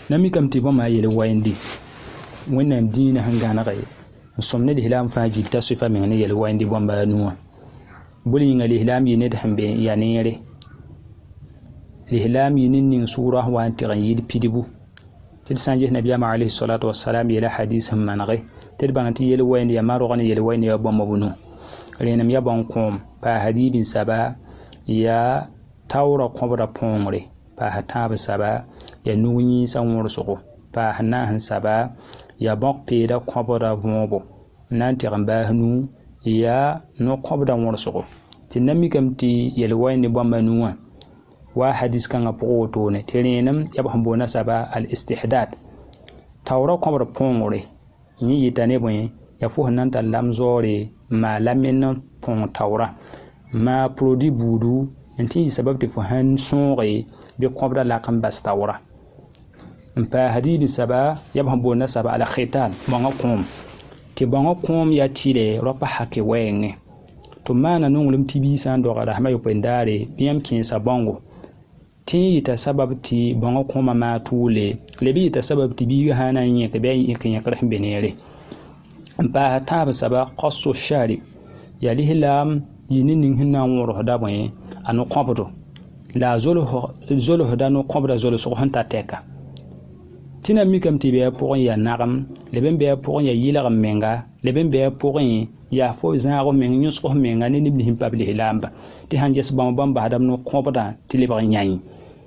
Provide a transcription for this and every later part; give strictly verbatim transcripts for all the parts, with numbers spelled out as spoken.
nami kam tɩ bõmb a yel wɛɛndi wẽnnaam dĩinã sẽn gãnegɛ n sõm ne lislaam fãa gil t'a soɩfa meng ne yel wɛɛndi bõmba a nuwã bõl yĩnga lislaam yɩ ned sẽn be n ya neere lislaam yɩ nin ning sʋʋra sẽn wa n tɩg n yɩl pidbu tɩ d sã n ges nabiyaamã alayhi salatu wasalam yela hadis sẽn manege tɩ d bãng tɩ yel wɛɛnd yaa marog ne yel wɛɛnd yaa bõmba bũnu rẽenem ya bõn kõom paasa diibin saba yaa taoora kõbra põongre paasa tãab saba yaa nug yĩnsã wõrsgo paas naasẽ saba yaa bõk peeda kõbra võobo n na n tɩg n baas nu yaa no-kõbda wõrsgo tɩ na mikame tɩ yel wɛɛnd bõmba nuwã wa hadis kãngã pʋgẽ wotone tɩ rẽenem yab sẽn boona saba al istihdad taoora kõbr põongre yẽ yɩta ne bõe yaa fo sẽn na n tar lam zaoore maa la men n põong taoora maa produit buudu n tɩ yɩ sabab tɩ fo sãn sõoge bɩ kõbda lak n bas taoora n paas hadiibẽ saba yab sẽn boona saba al khitan bõngã kõom tɩ bõngã kõom yaa tɩrɛ ra pa hake wɛɛngẽ tɩ maana nonglem tɩ biisã n dogda sẽma yopoendaare bɩ yãmb kẽensa bõngo tɩ n yɩta sabab tɩ bõngã kõomã maa tʋʋle le bɩ yɩta sabab tɩ biigã sã na n yẽk bɩ a yẽk yẽkr sẽn be neere n paasa tãab saba qasso sharib yaa lislaam yɩ ne ning sẽn na n wõrsda bõe a no-kõbdo la a zolsda no-kõbda zolsg sẽn ta tɛka tɩ na mikame tɩ bɩ a pʋgẽ yaa nagem leb n bɩ a pʋgẽ yaa yɩlg n menga leb n bɩ a pʋgẽ yaa fo zãag meng yõsg menga ne neb nis pa b lislaamba tɩ sãn ges bãmb bãmb basda no-kõbdã tɩ lebg n yãe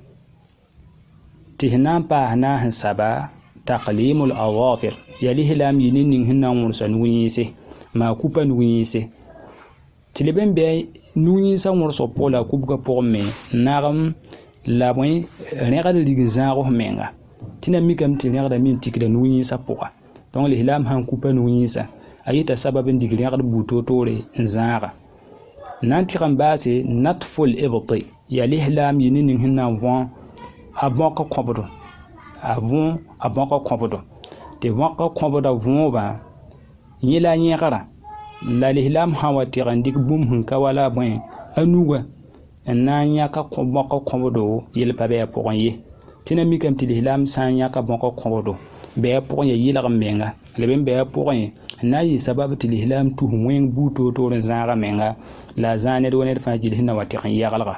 tɩ sẽn na n paas naasẽ saba taqlimul awafir yaa lislaam yɩ ne ning sẽn na n wõrsa nug-yẽese maa kupa nug-yẽese tɩ leb n bɩ nug-yẽensã wõrsg pʋgẽ la a kubgã pʋgẽ me nagem la bõe rẽgd rig zãag menga tɩ na mikame tɩ rẽgda me n tikda nug-yẽensã pʋga donc lislaam sãn kupa nug-yẽensã a yɩta sabab n dig rẽgd buu toor-toore n zãaga na n tɩg n baase natful ibti yaa lislaam yɩ ne ning sẽn na n võo a bõka kõbdo a võo a bõka kõbdo tɩ bõka kõbda võobã yẽ la yẽgra la lislaam sã wa tɩg n dɩk bũmb sẽn ka wala bõe a nuga n na n yãka bõka kõbdo yel pa bɩ a pʋgẽ ye tɩ na mikame tɩ lislaam sã n yãka bõka kõbdo bɩ a pʋgẽ yaa yɩlg n menga leb n bɩ a pʋgẽ na yɩ sabab tɩ lislaam tus wẽng buu toor-toor n zãaga menga la a zã ned wa ned fãa gill sẽn na wa tɩg n yaglga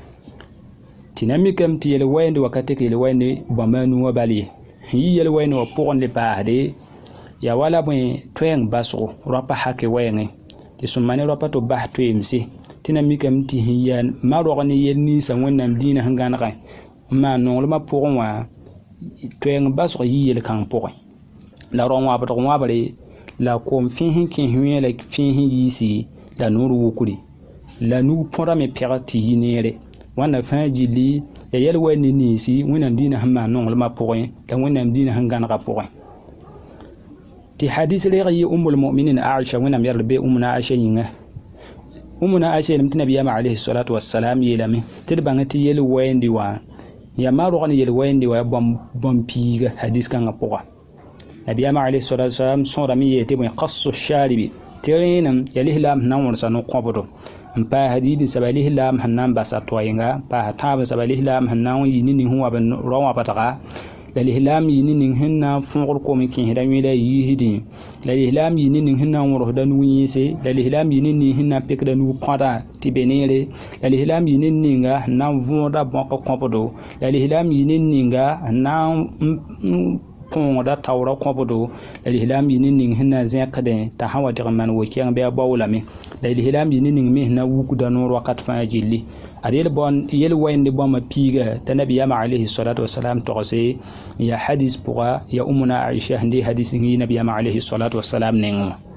tɩ na mikame tɩ yel wɛɛnd wa ka tɩk yel wɛɛnd bõmba a nu wã bal ye n yɩ yel wɛɛnd wã pʋgẽ le paasde yaa wala bõe toɛɛng basgo ra pa hake wɛɛngẽ tɩ sõma ne ra pa tɩ b bas toeemse tɩ na mikame tɩ sẽn yaa marog ne yel ninsã wẽnnaam dĩinã sẽn gãnegẽ n maan nonglmã pʋgẽ wã toɛɛng basg yɩ yel-kãng pʋgẽ la rao wãbdg wãbre la koom fẽes n kẽes wẽ la fẽes n yiisi la noor wukri la nug põdame pɛg tɩ yɩ neere wãnna fãa gilli ya yɛl wɛɛnd ne niisi wẽnnaam dĩinã sẽn maan nonglmã pʋgẽ la wẽnnaam dĩinã sẽn gãnegã pʋgẽ tɩ hadis reg yɩ umul muminin aisha wẽnnaam yɛrd be umna aisha yĩnga umna aisha yeelame tɩ nabiyaamã alayhi salatu wasalam yeelame tɩ d bãng tɩ yel wɛɛndi wã ya marog ne yel wɛɛndi wã bõmb piiga hadis kãngã pʋga nabiyaamã alayhi salatu wasalam sõdame yee tɩ bõe qasso sharibi tɩ rẽenem yaa lislaam sẽn na n wõrsa no-kõbdo n paas hadiibẽ saba lislaam sẽn na n basa toɛɛnga paas tãabẽ saba lislaam sẽn na n yɩ ne ning sẽn wa b ra wãbdga la lislaam yɩ ne ning sẽn na n fõgd kom n kẽesda yõ la a yiisdẽ la lislaam yɩ ne ning sẽn na n wõrsda nug-yẽese la lislaam yɩ ne ning sẽn na n pekda nug-kõdã tɩ be neere la lislaam yɩ ne ninga sẽn na n võoda bõka kõbdo la lislaam yɩ ne ninga sẽn na n põongda taoora kõbdo la lislaam yɩ ne ning sẽn na n zẽkdẽ t'a sã wa tɩg n maan wo-kɛng bɩ a baoolame la lislaam yɩ ne ning me sẽn na wukda noor wakat fãa gilli ad yel wɛɛnd bõmba piiga t'a nabiyaamã alayhi salatu wasalam togse n yaa hadis pʋga yaa umna aisha sẽn de hadis n yɩ nabiyaamã alayhi salatu wasalam nengẽ wã